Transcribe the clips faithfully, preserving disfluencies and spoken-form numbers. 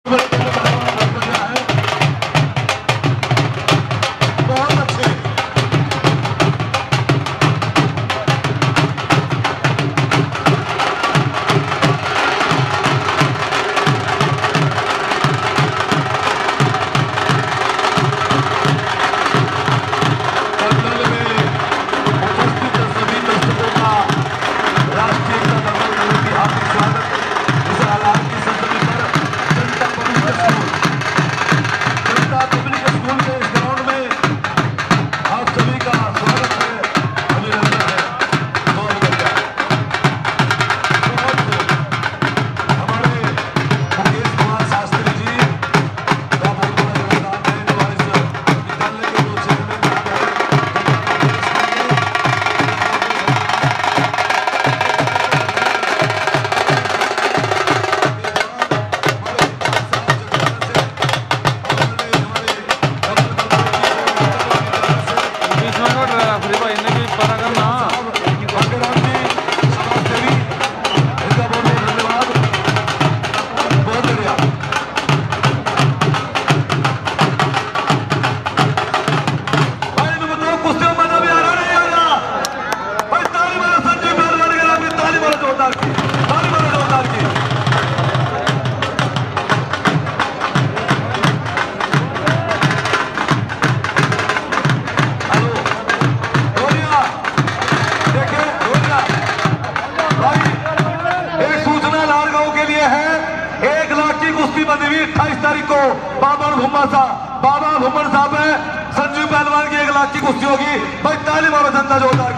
अट्ठाईस तारीख को बाबा घुम्मा साहब बाबा घुमन साहब है संजीव पहलवान की एक लाख की कुश्ती होगी भाई ताली मारो जनता जोरदार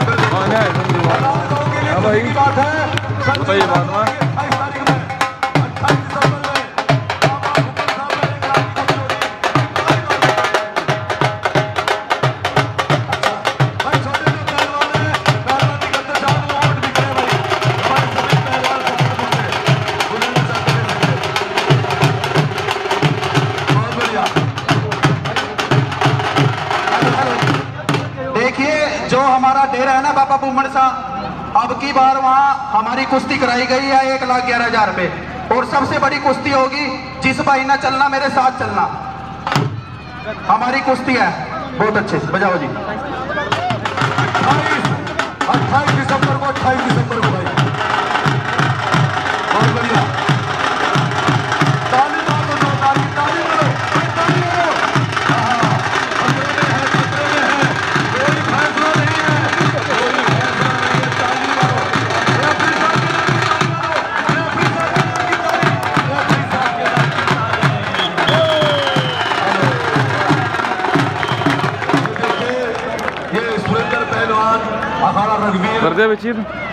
बात है। जो हमारा डेरा है ना बाबा भूमन सा, अब की बार वहाँ हमारी कुश्ती कराई गई है एक लाख ग्यारह हजार रुपए और सबसे बड़ी कुश्ती होगी। जिस भाई ना चलना मेरे साथ चलना, हमारी कुश्ती है बहुत अच्छे से बजाओ जी। अट्ठाईस दिसंबर को अट्ठाईस दिसंबर को भाई बहुत बढ़िया ताली मारो दो ताली ताली मारो ताली मारो। हाँ खतरे में है खतरे में है कोई फैसला नहीं है कोई फैसला नहीं है ताली मारो रेफरी साहब के नाम की ताली रेफरी साहब के नाम की ताली। ये सुरेंद्र पहलवान अखाड़ा रघुवीर कर दे बच्ची